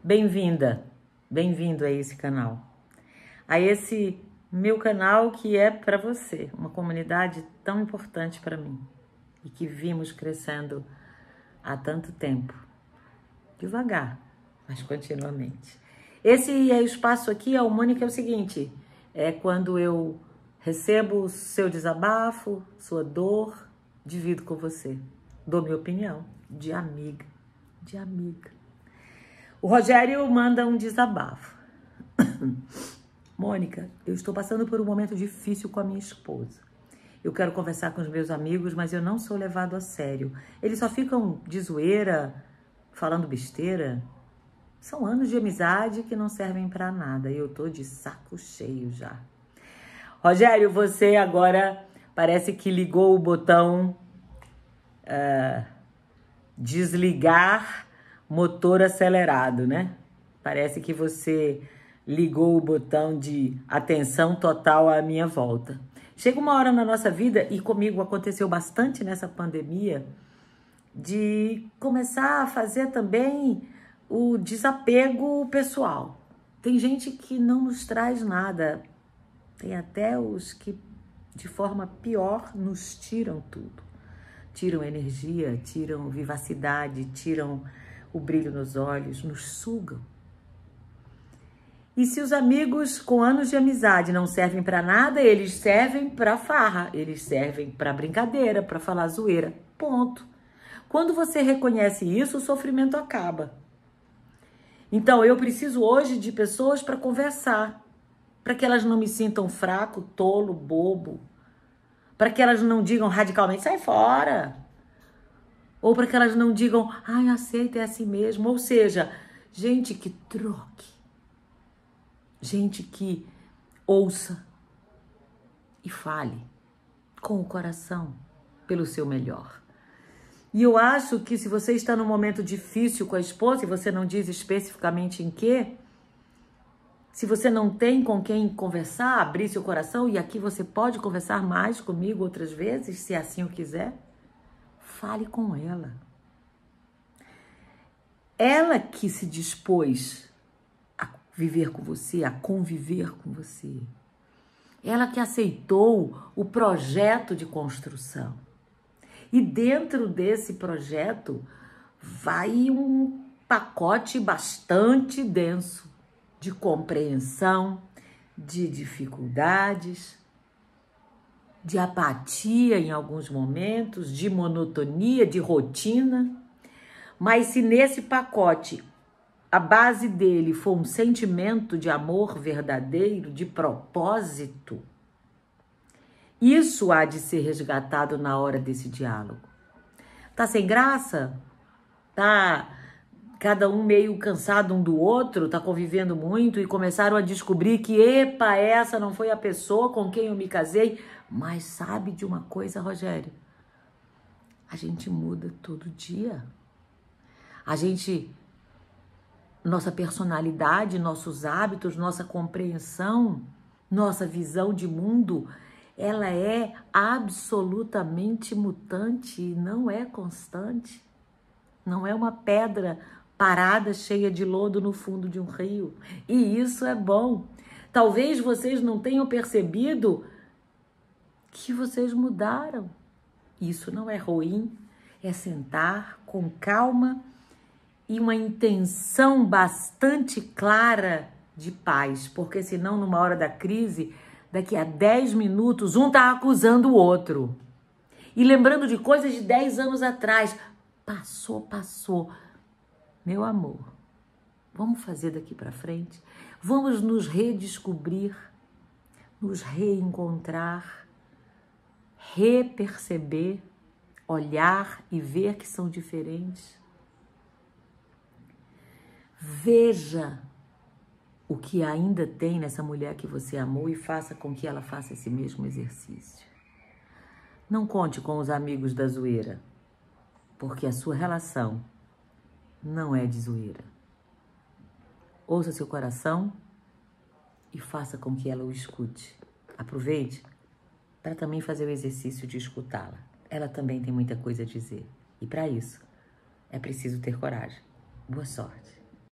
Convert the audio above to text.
Bem-vinda, bem-vindo a esse canal. A esse meu canal que é para você, uma comunidade tão importante para mim e que vimos crescendo há tanto tempo. Devagar, mas continuamente. Esse espaço aqui, a Mônica, é o seguinte, é quando eu recebo o seu desabafo, sua dor, divido com você, dou minha opinião, de amiga. O Rogério manda um desabafo. Mônica, eu estou passando por um momento difícil com a minha esposa. Eu quero conversar com os meus amigos, mas eu não sou levado a sério. Eles só ficam de zoeira, falando besteira. São anos de amizade que não servem para nada e eu tô de saco cheio já. Rogério, você agora parece que ligou o botão desligar motor acelerado, né? Parece que você ligou o botão de atenção total à minha volta. Chega uma hora na nossa vida, e comigo aconteceu bastante nessa pandemia, de começar a fazer também o desapego pessoal. Tem gente que não nos traz nada. Tem até os que, de forma pior, nos tiram tudo. Tiram energia, tiram vivacidade, tiram o brilho nos olhos, nos sugam. E se os amigos com anos de amizade não servem para nada, eles servem para farra, eles servem para brincadeira, para falar zoeira. Ponto. Quando você reconhece isso, o sofrimento acaba. Então, eu preciso hoje de pessoas para conversar, para que elas não me sintam fraco, tolo, bobo, para que elas não digam radicalmente, sai fora. Ou para que elas não digam, ai, aceita, é assim mesmo. Ou seja, gente que troque. Gente que ouça e fale com o coração pelo seu melhor. E eu acho que se você está num momento difícil com a esposa, e você não diz especificamente em quê, se você não tem com quem conversar, abrir seu coração, e aqui você pode conversar mais comigo outras vezes, se assim o quiser, fale com ela. Ela que se dispôs a viver com você, a conviver com você. Ela que aceitou o projeto de construção. E dentro desse projeto vai um pacote bastante denso de compreensão, de dificuldades, de apatia em alguns momentos, de monotonia, de rotina. Mas se nesse pacote a base dele for um sentimento de amor verdadeiro, de propósito, isso há de ser resgatado na hora desse diálogo. Tá sem graça? Tá cada um meio cansado um do outro? Tá convivendo muito e começaram a descobrir que, epa, essa não foi a pessoa com quem eu me casei? Mas sabe de uma coisa, Rogério? A gente muda todo dia. Nossa personalidade, nossos hábitos, nossa compreensão, nossa visão de mundo, ela é absolutamente mutante e não é constante. Não é uma pedra parada cheia de lodo no fundo de um rio. E isso é bom. Talvez vocês não tenham percebido que vocês mudaram. Isso não é ruim, é sentar com calma e uma intenção bastante clara de paz, porque senão numa hora da crise, daqui a 10 minutos, um tá acusando o outro. E lembrando de coisas de 10 anos atrás. Passou. Meu amor, vamos fazer daqui para frente? Vamos nos redescobrir, nos reencontrar, reperceber, olhar e ver que são diferentes. Veja o que ainda tem nessa mulher que você amou e faça com que ela faça esse mesmo exercício. Não conte com os amigos da zoeira, porque a sua relação não é de zoeira. Ouça seu coração e faça com que ela o escute. Aproveite para também fazer o exercício de escutá-la. Ela também tem muita coisa a dizer. E para isso, é preciso ter coragem. Boa sorte.